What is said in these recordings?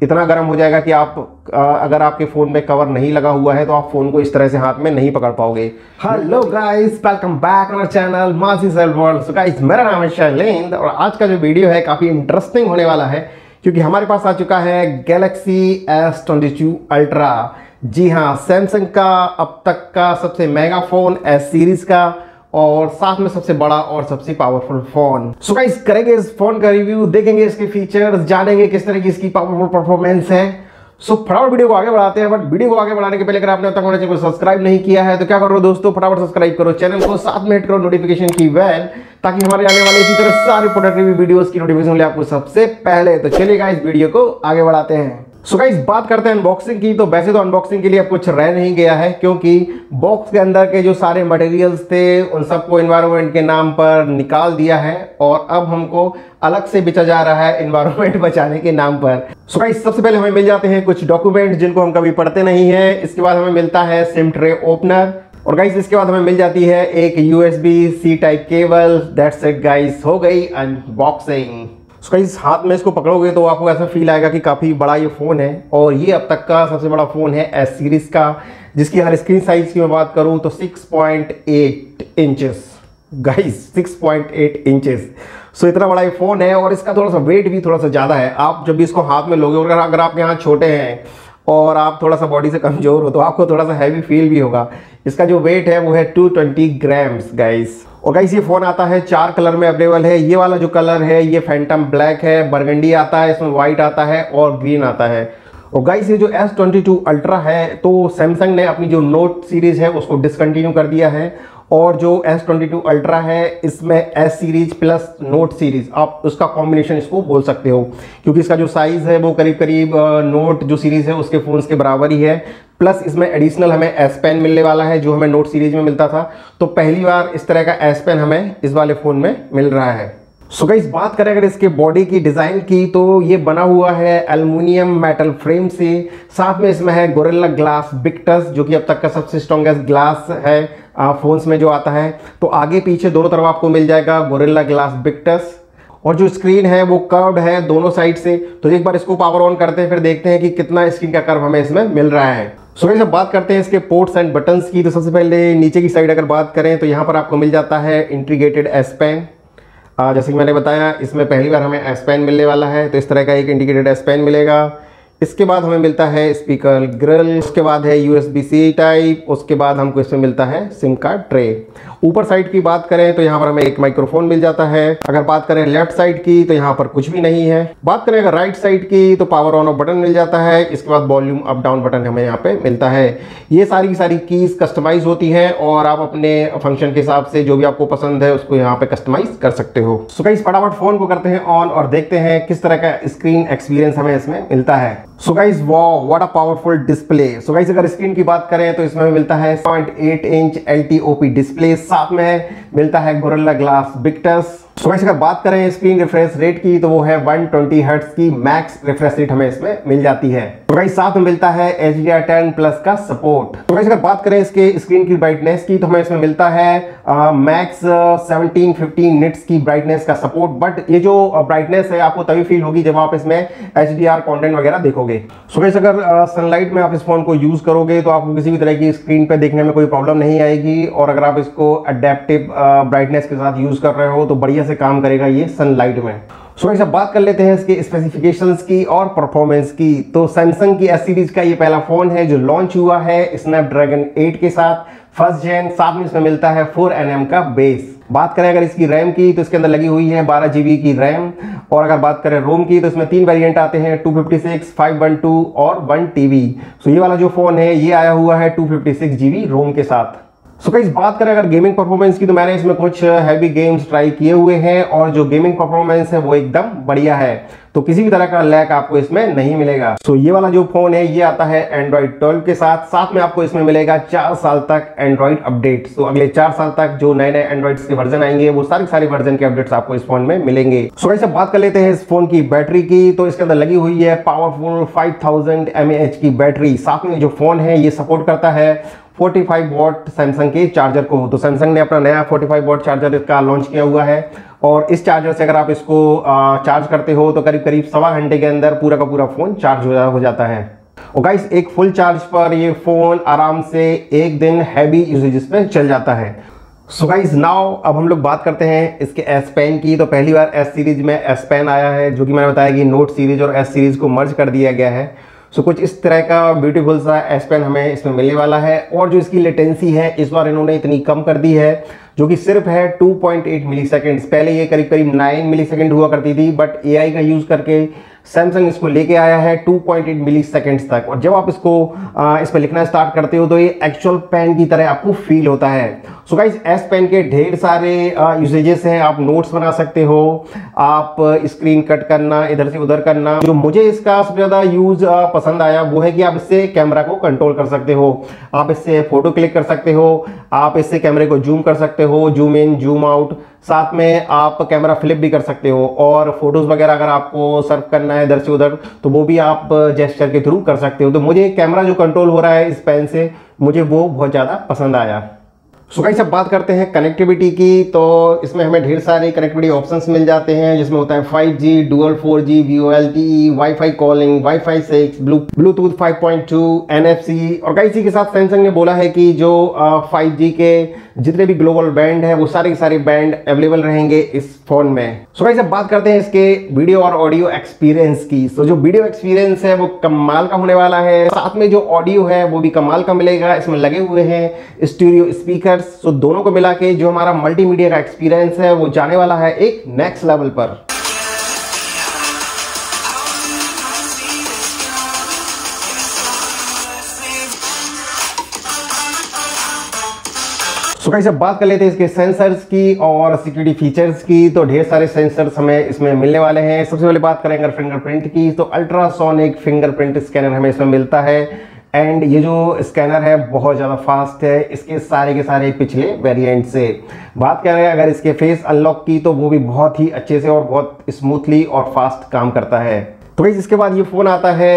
इतना गर्म हो जाएगा कि आप अगर आपके फ़ोन में कवर नहीं लगा हुआ है तो आप फ़ोन को इस तरह से हाथ में नहीं पकड़ पाओगे। Hello guys, welcome back on our channel Masi cell world. So guys, मेरा नाम है शैलेंद्र और आज का जो वीडियो है काफ़ी इंटरेस्टिंग होने वाला है क्योंकि हमारे पास आ चुका है गैलेक्सी S22 अल्ट्रा। जी हाँ, सैमसंग का अब तक का सबसे महंगा फ़ोन S सीरीज़ का और साथ में सबसे बड़ा और सबसे पावरफुल फोन। सो गाइस, करेंगे इस फोन का रिव्यू, देखेंगे इसके फीचर्स, जानेंगे किस तरह की इसकी पावरफुल परफॉर्मेंस है। सो फटाफट वीडियो को आगे बढ़ाते हैं। बट वीडियो को आगे बढ़ाने के पहले अगर आपने अब तक हमारे चैनल को सब्सक्राइब नहीं किया है तो क्या करो दोस्तों, फटाफट सब्सक्राइब करो चैनल को, साथ में हिट करो नोटिफिकेशन की बेल ताकि हमारे आने वाले इसी तरह सारे प्रोडक्टिव वीडियोस की नोटिफिकेशन मिले आपको सबसे पहले। तो चलिए गाइस, वीडियो को आगे बढ़ाते हैं। सो गाइस, बात करते हैं अनबॉक्सिंग की। तो वैसे तो अनबॉक्सिंग के लिए अब कुछ रह नहीं गया है क्योंकि बॉक्स के अंदर के जो सारे मटेरियल्स थे उन सबको एनवायरनमेंट के नाम पर निकाल दिया है और अब हमको अलग से बेचा जा रहा है एनवायरनमेंट बचाने के नाम पर। सो गाइस, सबसे पहले हमें मिल जाते हैं कुछ डॉक्यूमेंट जिनको हम कभी पढ़ते नहीं है। इसके बाद हमें मिलता है सिम ट्रे ओपनर और गाइस इसके बाद हमें मिल जाती है एक USB-C type cable. That's it guys, हो गई अनबॉक्सिंग। सो गाइस, हाथ में इसको पकड़ोगे तो आपको ऐसा फील आएगा कि काफ़ी बड़ा ये फ़ोन है और ये अब तक का सबसे बड़ा फ़ोन है S सीरीज़ का, जिसकी अगर स्क्रीन साइज़ की मैं बात करूँ तो 6.8 इंचेस। Guys 6.8 inches. सो इतना बड़ा ये फ़ोन है और इसका थोड़ा सा वेट भी थोड़ा सा ज़्यादा है। आप जब भी इसको हाथ में लोगे और अगर आपके यहाँ छोटे हैं और आप थोड़ा सा बॉडी से कमज़ोर हो तो आपको थोड़ा सा हैवी फील भी होगा। इसका जो वेट है वो है 220 ग्राम्स गाइस। और गाइस, ये फ़ोन आता है 4 कलर में अवेलेबल है। ये वाला जो कलर है ये फैंटम ब्लैक है, बरगंडी आता है, इसमें वाइट आता है और ग्रीन आता है। और गाइस, ये जो S22 अल्ट्रा है तो सैमसंग ने अपनी जो नोट सीरीज़ है उसको डिसकंटिन्यू कर दिया है और जो S22 अल्ट्रा है इसमें S series plus note series आप उसका कॉम्बिनेशन इसको बोल सकते हो क्योंकि इसका जो साइज़ है वो करीब करीब नोट जो सीरीज़ है उसके फ़ोन्स के बराबर ही है। प्लस इसमें एडिशनल हमें S पेन मिलने वाला है जो हमें नोट सीरीज में मिलता था, तो पहली बार इस तरह का S पेन हमें इस वाले फ़ोन में मिल रहा है। सो गाइस, बात करें अगर इसके बॉडी की डिज़ाइन की तो ये बना हुआ है एल्युमिनियम मेटल फ्रेम से। साथ में इसमें है गोरिल्ला ग्लास विक्टस जो कि अब तक का सबसे स्ट्रॉन्गेस्ट ग्लास है फ़ोन्स में जो आता है। तो आगे पीछे दोनों तरफ आपको मिल जाएगा गोरिल्ला ग्लास विक्टस और जो स्क्रीन है वो कर्व्ड है दोनों साइड से। तो एक बार इसको पावर ऑन करते हैं फिर देखते हैं कि कितना स्क्रीन का कर्व हमें इसमें मिल रहा है। सो गाइस, अब बात करते हैं इसके पोर्ट्स एंड बटन्स की। तो सबसे पहले नीचे की साइड अगर बात करें तो यहाँ पर आपको मिल जाता है इंटीग्रेटेड S पेन। जैसे कि मैंने बताया इसमें पहली बार हमें S पेन मिलने वाला है, तो इस तरह का एक इंटीग्रेटेड S पेन मिलेगा। इसके बाद हमें मिलता है स्पीकर ग्रिल, उसके बाद है USB-C टाइप, उसके बाद हमको इसमें मिलता है सिम कार्ड ट्रे। ऊपर साइड की बात करें तो यहाँ पर हमें एक माइक्रोफोन मिल जाता है। अगर बात करें लेफ्ट साइड की तो यहाँ पर कुछ भी नहीं है। बात करें अगर राइट साइड की तो पावर ऑन ऑफ बटन मिल जाता है। इसके बाद वॉल्यूम अप डाउन बटन हमें यहाँ पे मिलता है। ये सारी सारी कीज कस्टमाइज होती हैं और आप अपने फंक्शन के हिसाब से जो भी आपको पसंद है उसको यहाँ पे कस्टमाइज कर सकते हो। सो गाइस, फटाफट फोन को करते हैं ऑन और देखते हैं किस तरह का स्क्रीन एक्सपीरियंस हमें इसमें मिलता है। So guys, wow what a powerful display. So guys, अगर स्क्रीन की बात करें तो इसमें मिलता है 0.8 इंच LTOP डिस्प्ले, साथ में मिलता है Gorilla Glass Victus. So guys, अगर बात करें स्क्रीन रिफ्रेश रेट की तो वो है 120 हर्ट्ज की मैक्स रिफ्रेश रेट हमें इसमें मिल जाती है। तो गाइस, साथ में मिलता है HDR10 प्लस का सपोर्ट। तो गाइस, अगर बात करें इसके स्क्रीन की ब्राइटनेस की तो हमें इसमें मिलता है मैक्स 1750 निट्स की ब्राइटनेस का सपोर्ट। बट ये जो ब्राइटनेस है आपको तभी फील होगी जब आप इसमें HDR कंटेंट वगैरह देखोगे। सो गाइस, अगर सनलाइट में आप इस फोन को यूज करोगे तो आपको किसी भी तरह की स्क्रीन पे देखने में कोई प्रॉब्लम नहीं आएगी और अगर आप इसको अडेप्टिव ब्राइटनेस के साथ यूज कर रहे हो तो बढ़िया से काम करेगा ये सनलाइट में। सो गाइस, अब बात कर लेते हैं इसके स्पेसिफिकेशंस की और परफॉर्मेंस की। तो सैमसंग की S सीरीज का ये पहला फोन है जो लॉन्च हुआ है स्नैपड्रैगन 8 के साथ, फर्स्ट जेन। साथ में इसमें मिलता है 4nm का बेस। बात करें अगर इसकी रैम की तो इसके अंदर लगी हुई है 12 GB की रैम और अगर बात करें रोम की तो इसमें 3 वेरिएंट आते हैं, 256, 512 और 1TB। सो ये वाला जो फोन है ये आया हुआ है 256 GB रोम के साथ। सो गाइस, बात करें अगर गेमिंग परफॉर्मेंस की तो मैंने इसमें कुछ हैवी गेम्स ट्राई किए हुए हैं और जो गेमिंग परफॉर्मेंस है वो एकदम बढ़िया है, तो किसी भी तरह का लैग आपको इसमें नहीं मिलेगा। सो ये वाला जो फोन है ये आता है Android 12 के साथ। साथ में आपको इसमें मिलेगा 4 साल तक एंड्रॉइड अपडेट। तो अगले 4 साल तक जो नए नए एंड्रॉइड्स के वर्जन आएंगे वो सारे वर्जन के अपडेट्स आपको इस फोन में मिलेंगे। सो गाइस, अब बात कर लेते हैं इस फोन की बैटरी की। तो इसके अंदर लगी हुई है पावरफुल 5000 mAh की बैटरी। साथ में जो फोन है ये सपोर्ट करता है 45 वॉट सैमसंग के चार्जर को। तो सैमसंग ने अपना नया 45 वॉट चार्जर का लॉन्च किया हुआ है और इस चार्जर से अगर आप इसको चार्ज करते हो तो करीब करीब 1.25 घंटे के अंदर पूरा का पूरा फ़ोन चार्ज हो जाता है। और गाइस एक फुल चार्ज पर ये फ़ोन आराम से एक दिन हैवी यूसेजेस पे चल जाता है। सो गाइस नाउ अब हम लोग बात करते हैं इसके S Pen की। तो पहली बार S सीरीज में S Pen आया है, जो कि मैंने बताया कि नोट सीरीज और S सीरीज को मर्ज कर दिया गया है। सो कुछ इस तरह का ब्यूटीफुल सा S Pen हमें इसमें मिलने वाला है। और जो इसकी लेटेंसी है इस बार इन्होंने इतनी कम कर दी है, जो कि सिर्फ है 2.8 मिली सेकेंड्स। पहले ये करीब करीब 9 मिली सेकेंड हुआ करती थी, बट AI का यूज़ करके सैमसंग इसको लेके आया है 2.8 मिली सेकेंड्स तक। और जब आप इसको इस पर लिखना स्टार्ट करते हो तो ये एक्चुअल पेन की तरह आपको फील होता है। सो गाइस S Pen के ढेर सारे यूसेजेस हैं। आप नोट्स बना सकते हो, आप स्क्रीन कट करना, इधर से उधर करना। जो मुझे इसका सबसे ज़्यादा यूज़ पसंद आया वो है कि आप इससे कैमरा को कंट्रोल कर सकते हो, आप इससे फोटो क्लिक कर सकते हो, आप इससे कैमरे को जूम कर सकते हो, जूम इन जूम आउट, साथ में आप कैमरा फ्लिप भी कर सकते हो। और फोटोज़ वगैरह अगर आपको सर्व करना है इधर से उधर तो वो भी आप जेस्चर के थ्रू कर सकते हो। तो मुझे कैमरा जो कंट्रोल हो रहा है इस पेन से, मुझे वो बहुत ज़्यादा पसंद आया। सो गाइस अब बात करते हैं कनेक्टिविटी की। तो इसमें हमें ढेर सारे कनेक्टिविटी ऑप्शंस मिल जाते हैं, जिसमें होता है 5G, dual 4G, VoLTE, WiFi calling, WiFi 6, Bluetooth 5.2, NFC। और गाइस इसी के साथ सैमसंग ने बोला है कि जो 5G के जितने भी ग्लोबल बैंड है वो सारे के सारे बैंड अवेलेबल रहेंगे इस फोन में। सो गाइस अब बात करते हैं इसके वीडियो और ऑडियो एक्सपीरियंस की। सो जो वीडियो एक्सपीरियंस है वो कमाल का होने वाला है, साथ में जो ऑडियो है वो भी कमाल का मिलेगा। इसमें लगे हुए हैं स्टीरियो स्पीकर। सो दोनों को मिला के जो हमारा मल्टीमीडिया का एक्सपीरियंस है वो जाने वाला है एक नेक्स्ट लेवल पर। सो गाइस अब बात कर लेते हैं इसके सेंसर्स की और सिक्योरिटी फीचर्स की। तो ढेर सारे सेंसर्स हमें इसमें मिलने वाले हैं। सबसे पहले बात करेंगे फिंगरप्रिंट की, तो अल्ट्रासोनिक फिंगरप्रिंट स्कैनर हमें इसमें मिलता है। एंड ये जो स्कैनर है बहुत ज़्यादा फास्ट है इसके सारे पिछले वेरिएंट से। बात करें अगर इसके फेस अनलॉक की तो वो भी बहुत ही अच्छे से और बहुत स्मूथली और फास्ट काम करता है। तो गाइस इसके बाद ये फ़ोन आता है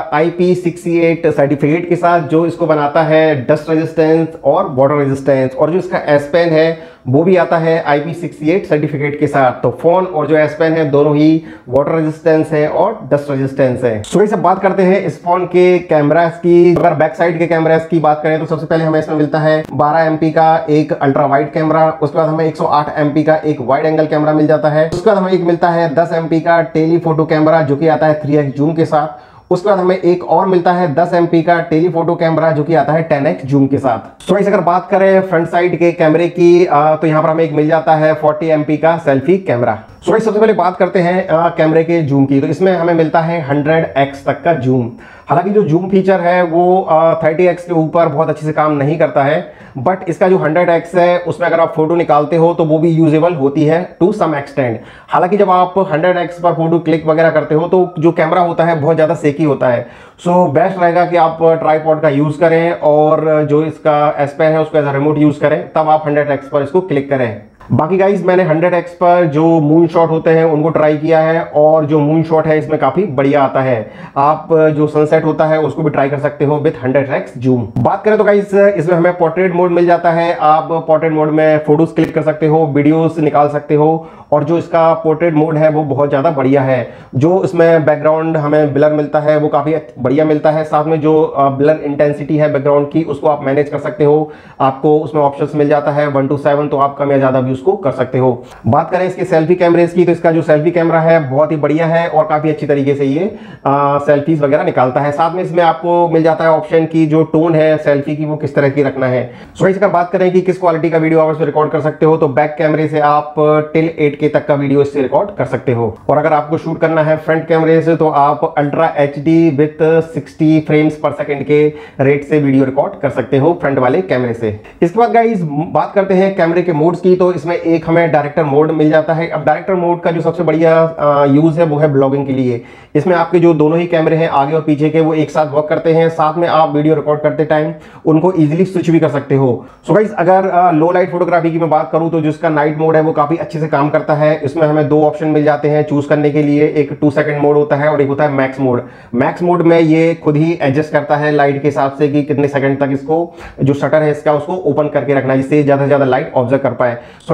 IP68 सर्टिफिकेट के साथ, जो इसको बनाता है डस्ट रेजिस्टेंस और वाटर रेजिस्टेंस। और जो इसका S Pen है वो भी आता है IP68 सर्टिफिकेट के साथ। तो फोन और जो S Pen है दोनों ही वाटर रेजिस्टेंस है और डस्ट रेजिस्टेंस है। सो गाइस अब बात करते हैं इस फोन के कैमरास की। अगर बैक साइड के कैमरास की बात करें तो सबसे पहले हमें इसमें मिलता है 12 MP का एक अल्ट्रा वाइड कैमरा। उसके बाद हमें 108 MP का एक वाइड एंगल कैमरा मिल जाता है। उसके बाद हमें एक मिलता है 10 MP का टेलीफोटो कैमरा, जो कि आता है 3x जूम के साथ। उसके बाद हमें एक और मिलता है 10 MP का टेलीफोटो कैमरा, जो कि आता है 10x जूम के साथ। सो अगर बात करें फ्रंट साइड के कैमरे की तो यहाँ पर हमें एक मिल जाता है 40 MP का सेल्फी कैमरा। सो सबसे पहले बात करते हैं कैमरे के जूम की। तो इसमें हमें मिलता है 100x तक का जूम। हालांकि जो जूम फीचर है वो 30x के ऊपर बहुत अच्छे से काम नहीं करता है, बट इसका जो 100x है उसमें अगर आप फोटो निकालते हो तो वो भी यूजेबल होती है टू सम एक्सटेंड। हालांकि जब आप 100x पर फोटो क्लिक वगैरह करते हो तो जो कैमरा होता है बहुत ज़्यादा सेकी होता है। सो बेस्ट रहेगा कि आप ट्राइपॉड का यूज़ करें और जो इसका S Pen है उसको एज अ रिमोट यूज़ करें, तब आप 100x पर इसको क्लिक करें। बाकी गाइज मैंने 100x पर जो मून शॉट होते हैं उनको ट्राई किया है और जो मून शॉट है इसमें काफ़ी बढ़िया आता है। आप जो सनसेट होता है उसको भी ट्राई कर सकते हो विथ 100x जूम। बात करें तो गाइज इसमें हमें पोर्ट्रेट मोड मिल जाता है। आप पोर्ट्रेट मोड में फोटोज क्लिक कर सकते हो, वीडियोस निकाल सकते हो और जो इसका पोर्ट्रेट मोड है वो बहुत ज़्यादा बढ़िया है। जो इसमें बैकग्राउंड हमें ब्लर मिलता है वो काफ़ी बढ़िया मिलता है। साथ में जो ब्लर इंटेंसिटी है बैकग्राउंड की उसको आप मैनेज कर सकते हो। आपको उसमें ऑप्शंस मिल जाता है 1 to 7, तो आप कम या ज़्यादा भी उसको कर सकते हो। बात करें इसके सेल्फी कैमरेज की तो इसका जो सेल्फी कैमरा है बहुत ही बढ़िया है और काफ़ी अच्छी तरीके से ये सेल्फीज वगैरह निकालता है। साथ में इसमें आपको मिल जाता है ऑप्शन की जो टोन है सेल्फी की वो किस तरह की रखना है। सो अगर बात करें कि किस क्वालिटी का वीडियो आप इसमें रिकॉर्ड कर सकते हो तो बैक कैमरे से आप टिल 8K तक का वीडियो इससे रिकॉर्ड कर सकते हो। और अगर आपको शूट करना है फ्रंट कैमरे से तो आप अल्ट्रा HD विथ 60 फ्रेम्स पर सेकंड के रेट से वीडियो रिकॉर्ड कर सकते हो फ्रंट वाले कैमरे से। इसके बाद गाइस बात करते हैं कैमरे के मोड्स की। तो इसमें एक हमें डायरेक्टर मोड मिल जाता है। अब डायरेक्टर मोड का जो सबसे बढ़िया यूज है वो है ब्लॉगिंग के लिए। इसमें आपके जो दोनों ही कैमरे हैं आगे और पीछे के वो एक साथ वर्क करते हैं। साथ में आप वीडियो रिकॉर्ड करते टाइम उनको इजीली स्विच भी कर सकते हो। सो गाइस अगर लो लाइट फोटोग्राफी की मैं बात करूं तो जिसका नाइट मोड है वो काफी अच्छे से काम करता है। इसमें हमें दो ऑप्शन मिल जाते हैं चूज करने के लिए, एक 2 सेकंड मोड होता है और एक होता है मैक्स मोड। मैक्स मोड में ये खुद ही एडजस्ट करता है लाइट के हिसाब से कि कितने सेकंड तक इसको जो शटर है इसका उसको ओपन करके रखना है जिससे ज्यादा से ज्यादा लाइट ऑब्जर्व कर पाए। सो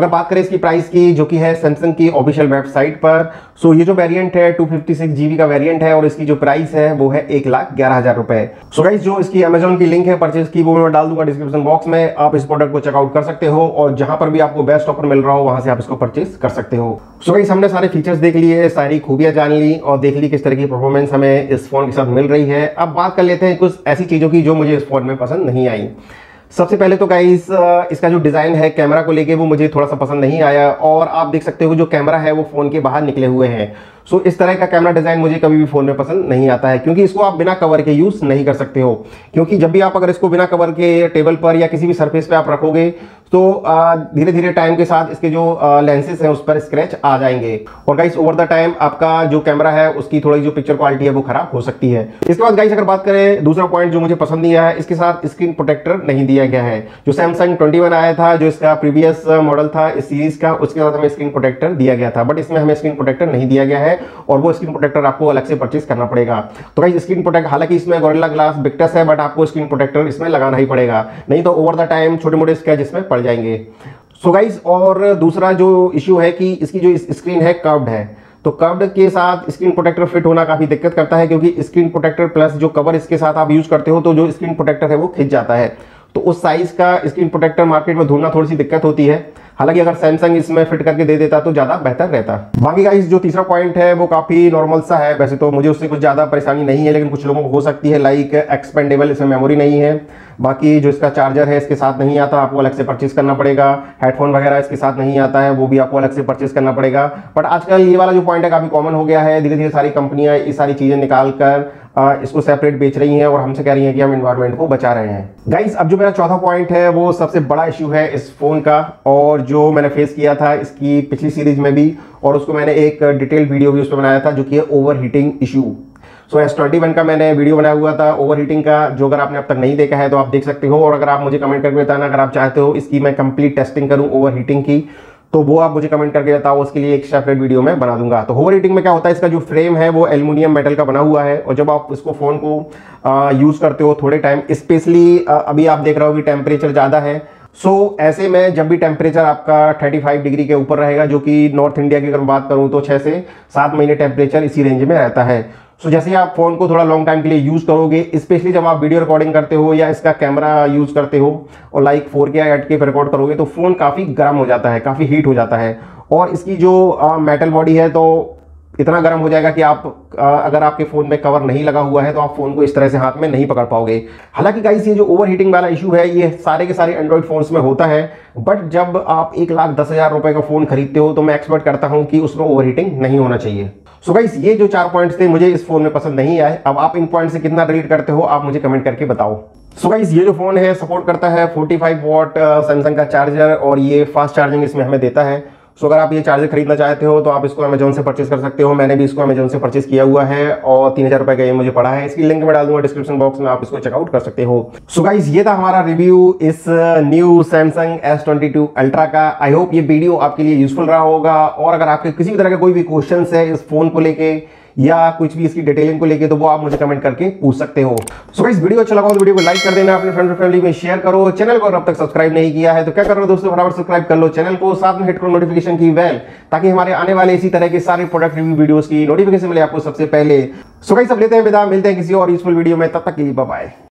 अगर बात करें इसकी प्राइस की, जो कि है सैमसंग की ऑफिशियल वेबसाइट पर, सो ये जो वेरिएंट है 256 GB का वेरिएंट है और इसकी जो प्राइस है वो है 1,11,000 रुपए। सो गाइस जो इसकी अमेजोन की लिंक है परचेज की वो मैं डाल दूंगा डिस्क्रिप्शन बॉक्स में, आप इस प्रोडक्ट को चेकआउट कर सकते हो और जहां पर भी आपको बेस्ट ऑफर मिल रहा हो वहां से आप इसको परचेज कर सकते हो। सो गाइस हमने सारे फीचर्स देख लिए, सारी खूबियां जान ली और देख ली किस तरह की परफॉर्मेंस हमें इस फोन के साथ मिल रही है। अब बात कर लेते हैं कुछ ऐसी चीजों की जो मुझे इस फोन में पसंद नहीं आई। सबसे पहले तो गाइस इसका जो डिजाइन है कैमरा को लेके वो मुझे थोड़ा सा पसंद नहीं आया और आप देख सकते हो जो कैमरा है वो फोन के बाहर निकले हुए हैं। सो इस तरह का कैमरा डिजाइन मुझे कभी भी फोन में पसंद नहीं आता है, क्योंकि इसको आप बिना कवर के यूज नहीं कर सकते हो। क्योंकि जब भी आप अगर इसको बिना कवर के टेबल पर या किसी भी सरफेस पे आप रखोगे तो धीरे धीरे टाइम के साथ इसके जो लेंसेज हैं उस पर स्क्रैच आ जाएंगे और गाइस ओवर द टाइम आपका जो कैमरा है उसकी थोड़ी जो पिक्चर क्वालिटी है वो खराब हो सकती है। इसके बाद गाइस अगर बात करें दूसरा पॉइंट जो मुझे पसंद नहीं आया, इसके साथ स्क्रीन प्रोटेक्टर नहीं दिया गया है। जो सैमसंग 21 आया था, जो इसका प्रीवियस मॉडल था इस सीरीज का, उसके साथ हमें स्क्रीन प्रोटेक्टर दिया गया था, बट इसमें हमें स्क्रीन प्रोटेक्टर नहीं दिया गया है और वो स्क्रीन प्रोटेक्टर आपको अलग से परचेज करना पड़ेगा। तो गाइस स्क्रीन प्रोटेक्टर, हालांकि इसमें गोरिल्ला ग्लास विक्टस है, बट आपको स्क्रीन प्रोटेक्टर इसमें लगाना ही पड़ेगा, नहीं तो ओवर द टाइम छोटे मोटे स्क्रैच इसमें पड़ जाएंगे। सो गाइस और दूसरा जो इश्यू है कि इसकी जो स्क्रीन है कर्व्ड है, तो कर्व्ड के साथ स्क्रीन प्रोटेक्टर फिट होना काफी दिक्कत करता है, क्योंकि स्क्रीन प्रोटेक्टर प्लस जो कवर इसके साथ आप यूज करते हो तो जो स्क्रीन प्रोटेक्टर है वो खिंच जाता है। तो उस साइज का स्क्रीन प्रोटेक्टर मार्केट में ढूंढना थोड़ी सी दिक्कत होती है। हालांकि अगर सैमसंग इसमें फिट करके दे देता तो ज्यादा बेहतर रहता। बाकी गाइस जो तीसरा पॉइंट है वो काफी नॉर्मल सा है, वैसे तो मुझे उससे कुछ ज्यादा परेशानी नहीं है, लेकिन कुछ लोगों को हो सकती है, लाइक एक्सपेंडेबल इसमें मेमोरी नहीं है। बाकी जो इसका चार्जर है इसके साथ नहीं आता, आपको अलग से परचेज करना पड़ेगा। हेडफोन वगैरह इसके साथ नहीं आता है, वो भी आपको अलग से परचेज करना पड़ेगा। बट आजकल ये वाला जो पॉइंट है काफी कॉमन हो गया है, धीरे धीरे सारी कंपनियां ये सारी चीजें निकाल कर इसको सेपरेट बेच रही हैं और हमसे कह रही हैं कि हम एनवायरनमेंट को बचा रहे हैं। गाइस अब जो मेरा चौथा पॉइंट है वो सबसे बड़ा इश्यू है इस फोन का, और जो मैंने फेस किया था इसकी पिछली सीरीज में भी, और उसको मैंने एक डिटेल वीडियो भी उस पर बनाया था, जो कि है ओवर हीटिंग इशू। सो S21 का मैंने वीडियो बनाया हुआ था ओवर हीटिंग का, जो अगर आपने अब तक नहीं देखा है तो आप देख सकते हो, और अगर आप मुझे कमेंट करके बताना अगर आप चाहते हो इसकी मैं कंप्लीट टेस्टिंग करूं ओवर हीटिंग की, तो वो आप मुझे कमेंट करके बताओ, उसके लिए एक सेपरेट वीडियो में बना दूंगा। तो ओवर हीटिंग में क्या होता है, इसका जो फ्रेम है वो एल्युमिनियम मेटल का बना हुआ है, और जब आप इसको फोन को यूज करते हो थोड़े टाइम, स्पेशली अभी आप देख रहे हो कि टेम्परेचर ज्यादा है, सो ऐसे में जब भी टेम्परेचर आपका 35 डिग्री के ऊपर रहेगा, जो कि नॉर्थ इंडिया की अगर बात करूं तो 6 से 7 महीने टेम्परेचर इसी रेंज में रहता है। सो जैसे ही आप फोन को थोड़ा लॉन्ग टाइम के लिए यूज करोगे, स्पेशली जब आप वीडियो रिकॉर्डिंग करते हो या इसका कैमरा यूज करते हो और लाइक 4K या 8K पे रिकॉर्ड करोगे, तो फोन काफी गर्म हो जाता है, काफी हीट हो जाता है, और इसकी जो मेटल बॉडी है तो इतना गर्म हो जाएगा कि आप अगर आपके फोन में कवर नहीं लगा हुआ है तो आप फोन को इस तरह से हाथ में नहीं पकड़ पाओगे। हालांकि गाइस ये जो ओवर हीटिंग वाला इशू है ये सारे के सारे एंड्रॉइड फोन्स में होता है, बट जब आप 1,10,000 रुपए का फोन खरीदते हो तो मैं एक्सपेक्ट करता हूं कि उसमें ओवर हीटिंग नहीं होना चाहिए। सो गाइस ये जो 4 पॉइंट्स थे मुझे इस फोन में पसंद नहीं आए। अब आप इन पॉइंट से कितना रिलेट करते हो आप मुझे कमेंट करके बताओ। सो गाइस ये जो फोन है सपोर्ट करता है 45 वॉट सैमसंग का चार्जर, और ये फास्ट चार्जिंग इसमें हमें देता है। सो अगर आप ये चार्जर खरीदना चाहते हो तो आप इसको अमेजोन से परचेज कर सकते हो। मैंने भी इसको अमेजोन से परचेज किया हुआ है और 3,000 रुपए का ये मुझे पड़ा है। इसकी लिंक मैं डाल दूंगा डिस्क्रिप्शन बॉक्स में, आप इसको चेकआउट कर सकते हो। सो गाइस ये था हमारा रिव्यू इस न्यू सैमसंग S22 अल्ट्रा का। आई होप ये वीडियो आपके लिए यूजफुल रहा होगा, और अगर आपके किसी भी तरह के कोई भी क्वेश्चन है इस फोन को लेके या कुछ भी इसकी डिटेलिंग को लेके, तो वो आप मुझे कमेंट करके पूछ सकते हो। सो गाइस वीडियो अच्छा लगा तो वीडियो को लाइक कर देना, अपने फ्रेंड और फैमिली में शेयर करो। चैनल को अगर अब तक सब्सक्राइब नहीं किया है तो क्या कर रहे हो दोस्तों, फटाफट सब्सक्राइब कर लो चैनल को, साथ में हिट करो नोटिफिकेशन की बेल, ताकि हमारे आने वाले इसी तरह के सारे प्रोडक्ट रिव्यू वीडियोस की नोटिफिकेशन मिले आपको सबसे पहले। सो गाइस अब लेते हैं विदा, मिलते हैं किसी और यूजफुल वीडियो में, तब तक के लिए बाय बाय।